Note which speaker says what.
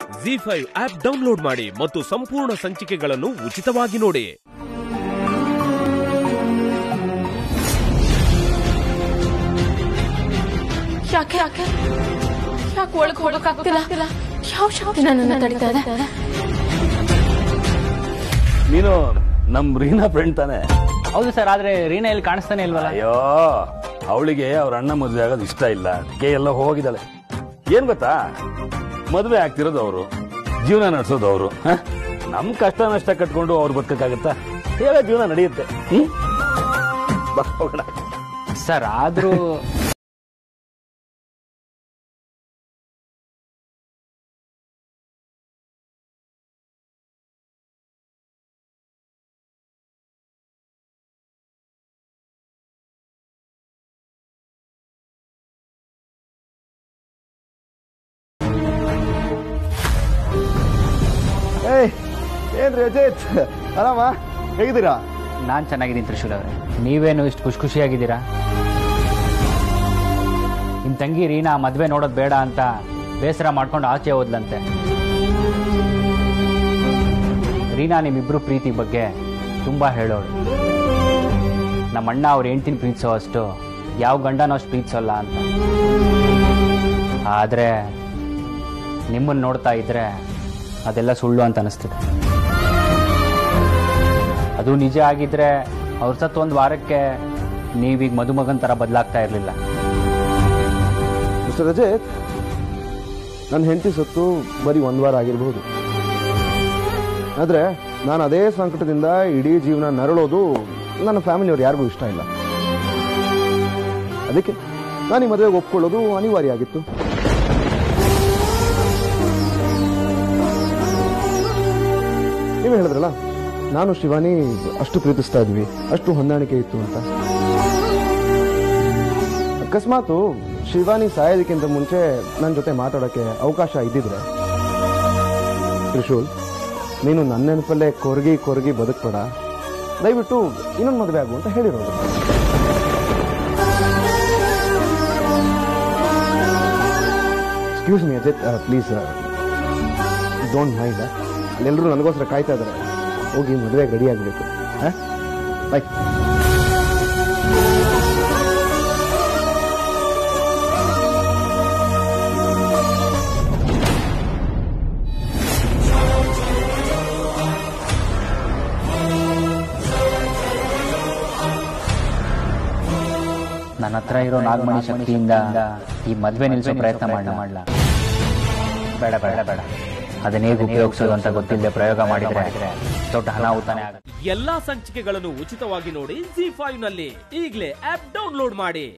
Speaker 1: ಜಿ5 app download ಮಾಡಿ ಮತ್ತು ಸಂಪೂರ್ಣ ಸಂಚಿಕೆಗಳನ್ನು ಉಚಿತವಾಗಿ ನೋಡಿ.
Speaker 2: ಯಾಕೆ ಒಳಗೆ ಹೋಗಕ್ಕಾಗ್ತಿಲ್ಲ? ಯಾವ ಶಕ್ತಿ ನನ್ನನ್ನ ತಡಿತಾ ಇದೆ?
Speaker 3: ನೀನು ನಮ್ ರೀನಾ ಫ್ರೆಂಡ್ ತಾನೆ?
Speaker 4: ಹೌದು ಸರ್, ಆದ್ರೆ ರೀನಾ ಇಲ್ಲಿ ಕಾಣಿಸ್ತಾನೆ ಇಲ್ವಲ್ಲ?
Speaker 3: ಅಯ್ಯೋ, ಅವಳಿಗೆ ಅವ್ರ ಅಣ್ಣ ಮದುವೆ ಆಗೋದು ಇಷ್ಟ ಇಲ್ಲ, ಅದಕ್ಕೆ ಎಲ್ಲ ಹೋಗಿದ್ದಾಳೆ. ಏನ್ ಗೊತ್ತಾ, ಮದುವೆ ಆಗ್ತಿರೋದು ಅವರು, ಜೀವನ ನಡೆಸೋದು ಅವರು. ನಮ್ ಕಷ್ಟ ನಷ್ಟ ಕಟ್ಕೊಂಡು ಅವ್ರು ಬದುಕಕ್ಕಾಗತ್ತಾ? ಹೇಳ, ಜೀವನ ನಡೆಯುತ್ತೆ. ಹೋಗೋಣ
Speaker 4: ಸರ್. ಆದ್ರೂ
Speaker 5: ಏನ್ರಿ ಅಜಿತ್, ಆರಾಮ? ಹೇಗಿದ್ದೀರಾ?
Speaker 4: ನಾನ್ ಚೆನ್ನಾಗಿದ್ದೀನಿ ತ್ರಿಶೂಲ್ ಅವರೇ. ನೀವೇನು ಇಷ್ಟು ಖುಷಿಯಾಗಿದ್ದೀರಾ? ನಿಮ್ ತಂಗಿ ರೀನಾ ಮದ್ವೆ ನೋಡೋದ್ ಬೇಡ ಅಂತ ಬೇಸರ ಮಾಡ್ಕೊಂಡು ಆಚೆ ಹೋದ್ಲಂತೆ. ರೀನಾ ನಿಮ್ಮಿಬ್ರು ಪ್ರೀತಿ ಬಗ್ಗೆ ತುಂಬಾ ಹೇಳೋಳು. ನಮ್ಮಣ್ಣ ಅವ್ರ ಹೆಂಡ್ತಿನ ಪ್ರೀತಿಸೋ ಅಷ್ಟು ಯಾವ ಗಂಡನೋ ಅಷ್ಟು ಪ್ರೀತಿಸೋಲ್ಲ ಅಂತ. ಆದ್ರೆ ನಿಮ್ಮನ್ನ ನೋಡ್ತಾ ಇದ್ರೆ ಅದೆಲ್ಲ ಸುಳ್ಳು ಅಂತ ಅನಿಸ್ತಿದೆ. ಅದು ನಿಜ ಆಗಿದ್ರೆ ಅವ್ರ ಸತ್ತು ಒಂದು ವಾರಕ್ಕೆ ನೀವೀಗ ಮದುಮಗನ್ ತರ ಬದಲಾಗ್ತಾ ಇರಲಿಲ್ಲ.
Speaker 5: ಮಿಸ್ಟರ್ ಅಜಿತ್, ನನ್ನ ಹೆಂಡತಿ ಸತ್ತು ಬರೀ ಒಂದು ವಾರ ಆಗಿರಬಹುದು, ಆದರೆ ನಾನು ಅದೇ ಸಂಕಟದಿಂದ ಇಡೀ ಜೀವನ ನರಳೋದು ನನ್ನ ಫ್ಯಾಮಿಲಿಯವ್ರು ಯಾರಿಗೂ ಇಷ್ಟ ಇಲ್ಲ. ಅದಕ್ಕೆ ನಾನು ಈ ಮದುವೆಗೆ ಒಪ್ಕೊಳ್ಳೋದು ಅನಿವಾರ್ಯ ಆಗಿತ್ತು. ನೀವೇ ಹೇಳಿದ್ರಲ್ಲ, ನಾನು ಶಿವಾನಿ ಅಷ್ಟು ಪ್ರೀತಿಸ್ತಾ ಇದ್ವಿ, ಅಷ್ಟು ಹೊಂದಾಣಿಕೆ ಇತ್ತು ಅಂತ. ಅಕಸ್ಮಾತ್ ಶಿವಾನಿ ಸಾಯೋದಕ್ಕಿಂತ ಮುಂಚೆ ನನ್ನ ಜೊತೆ ಮಾತಾಡೋಕ್ಕೆ ಅವಕಾಶ ಇದ್ದಿದ್ರೆ, ತ್ರಿಶೂಲ್, ನೀನು ನನ್ನ ನೆನಪಲ್ಲೇ ಕೊರಗಿ ಬದುಕ್ಬೇಡ, ದಯವಿಟ್ಟು ಇನ್ನೊಂದು ಮದುವೆ ಆಗು ಅಂತ ಹೇಳಿರೋದು. Excuse me Ajith, please don't mind. ಅಲ್ಲೆಲ್ಲರೂ ನನಗೋಸ್ಕರ ಕಾಯ್ತಾ ಇದ್ದಾರೆ. ಹೋಗಿ ಮದುವೆಗೆ ರೆಡಿ ಆಗಬೇಕು. ಬಾಯ್.
Speaker 4: ನನ್ನ ಹತ್ರ ಇರೋ ನಾಗಮಣಿ ಶಕ್ತಿಯಿಂದ ಈ ಮದ್ವೆ ನಿಲ್ಲಿಸೋ ಪ್ರಯತ್ನ ಮಾಡಲ. ಬೇಡ ಬೇಡ ಬೇಡ, ಅದನ್ನ ಹೇಗೆ ಉಪಯೋಗಿಸೋದು ಅಂತ ಗೊತ್ತಿಲ್ಲದೆ ಪ್ರಯೋಗ ಮಾಡಿದ್ರೆ ದೊಡ್ಡ ಅನಾಹುತಾನೆ ಆಗುತ್ತೆ.
Speaker 1: ಎಲ್ಲಾ ಸಂಚಿಕೆಗಳನ್ನು ಉಚಿತವಾಗಿ ನೋಡಿ ಜಿ5 ನಲ್ಲಿ. ಈಗಲೇ ಆಪ್ ಡೌನ್ಲೋಡ್ ಮಾಡಿ.